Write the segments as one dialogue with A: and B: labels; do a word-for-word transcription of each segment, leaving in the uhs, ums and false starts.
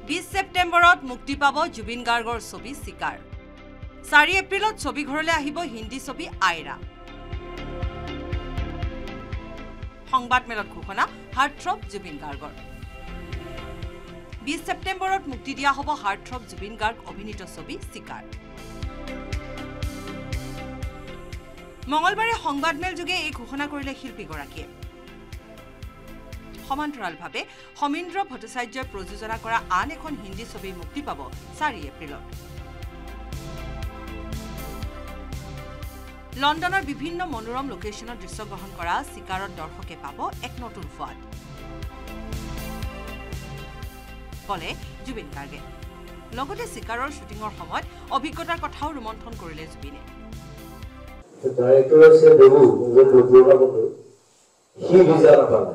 A: বিশ ছেপ্টেম্বৰত মুক্তি পাব জুবিন গাৰ্গৰ ছবি চিকাৰ চাৰি এপ্ৰিলত ছবি ঘৰলৈ আহিব হিন্দী ছবি আইৰা সংবাদমেলত ঘোষণা হাৰ্টথ্ৰব জুবিন গাৰ্গৰ বিশ ছেপ্টেম্বৰত মুক্তি দিয়া হ'ব হাৰ্টথ্ৰব জুবিন গাৰ্গ অভিনীত ছবি চিকাৰ মঙলবাৰে সংবাদমেল যোগে এই ঘোষণা কৰিলে শিল্পীগৰাকীয়ে সমান্তৰালভাৱে সমীন্দ্ৰ ভট্টাচাৰ্যই প্ৰযোজনা কৰা আন এখন হিন্দী ছবি মুক্তি পাব চাৰি এপ্ৰিলত লণ্ডনৰ বিভিন্ন মনোৰম লোকেশ্যনত দৃশ্যগ্ৰহণ কৰা চিকাৰত দৰ্শকে পাব এক নতুন সোৱাদ কলে জুবিন গাৰ্গে লগতে চিকাৰৰ শ্বুটিঙৰ সময়ত অভিজ্ঞতাৰ কথাও ৰোমন্থন কৰিলে জুবিনে
B: ডাইৰেক্টৰ আছে দেবু যে দুৰ্গা বন্ধু হি ভিজা নাপালে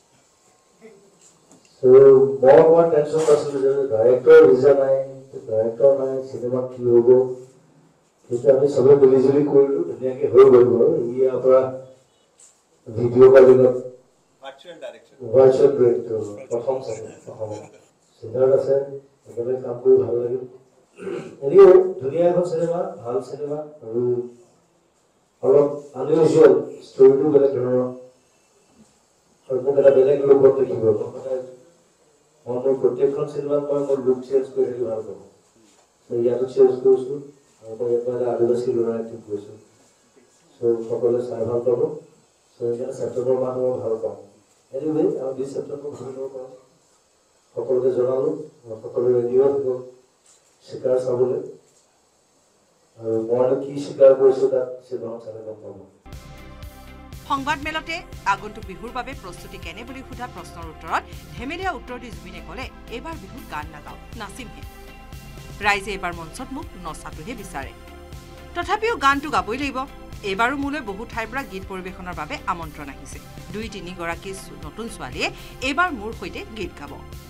B: সো মই মই টেনচন আছিল যে ডাইৰেক্টৰ ভিজা নাই ডাইৰেক্টৰ নাই সিনেমা কি হ'ব এটা আমি সবে মিলিজুলি কৰিলো ধুনীয়াকে হৈ গ'ল বাৰু ইয়াৰ পৰা ভিডিঅ' কলিঙত ভাৰ্চুৱেল ডাইৰেকশ্যন ভাৰ্চুৱেল ডাইৰেক্টৰ প্ৰথম চাগে চিন্তাত আছে একেবাৰে কাম কৰি ভাল লাগিল এৰিও ধুনীয়া এখন চিনেমা ভাল চিনেমা আৰু অলপ আনইউজুৱেল ষ্টৰিটো বেলেগ ধৰণৰ আৰু মোক এটা বেলেগ লোকত দেখিব মই মোৰ প্ৰত্যেকখন চিনেমাত মই মোৰ লুক চেঞ্জ কৰি থাকি ভাল পাওঁ ইয়াতো চেঞ্জ কৰিছোঁ আৰু মই এটা আদিবাসী ল'ৰা এক্টিভ কৰিছোঁ চ' সকলোৱে চাই ভাল পাব চ' সেইকাৰণে ছেপ্টেম্বৰ মাহ মই ভাল পাওঁ এনিৱে আমি বিশ ছেপ্টেম্বৰ ঘূৰিব পাৰোঁ সকলোকে জনালোঁ সকলোৱে ৰেডিঅ' থাকিব চিকাৰ চাবলৈ আৰু মইনো কি চিকাৰ কৰিছোঁ তাত চিনেমা চালে গম পাব
A: সংবাদমেলতে আগন্তুক বিহুৰ বাবে প্ৰস্তুতি কেনে বুলি সোধা প্ৰশ্নৰ উত্তৰত ধেমেলীয়া উত্তৰ দি জুবিনে ক'লে এইবাৰ বিহুত গান নাগাওঁ নাচিমহে ৰাইজে এইবাৰ মঞ্চত মোক নচাটোহে বিচাৰে তথাপিও গানটো গাবই লাগিব এইবাৰো মোলৈ বহু ঠাইৰ পৰা গীত পৰিৱেশনৰ বাবে আমন্ত্ৰণ আহিছে দুই তিনিগৰাকী নতুন ছোৱালীয়ে এইবাৰ মোৰ সৈতে গীত গাব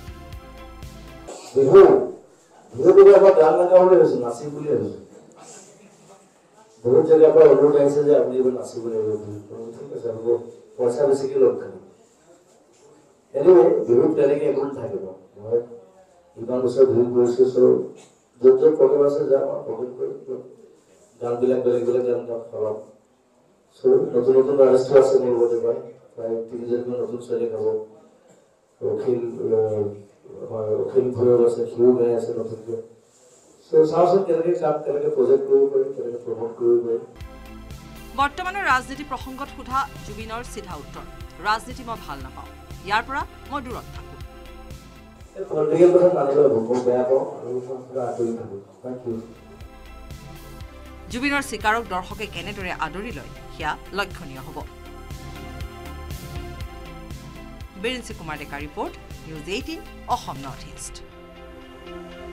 B: বিহু বিহু এবাৰ গান নাগাবলৈ হৈছে নাচিম বুলি ভাবিছোঁ বহুত জেগাৰ পৰা অনুৰোধ আহিছে যে আপুনি এইবাৰ নাচিব লাগিব ঠিক আছে হ'ব পইচা বেছিকৈ লগ খাব এনিৱে বিহুত তেনেকৈ একো থাকিব মই ইমান বছৰ বিহু কৰিছোঁ চ' য'ত য'ত প্ৰগ্ৰেম আছে যাম আৰু প্ৰগ্ৰেম কৰি গানবিলাক বেলেগ বেলেগ গান গাম খালাম চ' নতুন নতুন আৰ্টিষ্ট আছে মোৰ লগতে প্ৰায় প্ৰায় তিনিজনমান নতুন ছোৱালী গাব অখিল আমাৰ অখিল ভৈৰৱ আছে সিও গাই আছে নতুনকৈ
A: বৰ্তমানৰ ৰাজনীতি প্ৰসংগত সোধা জুবিনৰ চিধা উত্তৰ ৰাজনীতি মই ভাল নাপাওঁ ইয়াৰ পৰা মই দূৰত থাকোঁ জুবিনৰ চিকাৰক দৰ্শকে কেনেদৰে আদৰি লয় সেয়া লক্ষণীয় হ'ব Birinchi Kumar Deka report news eighteen Assam north east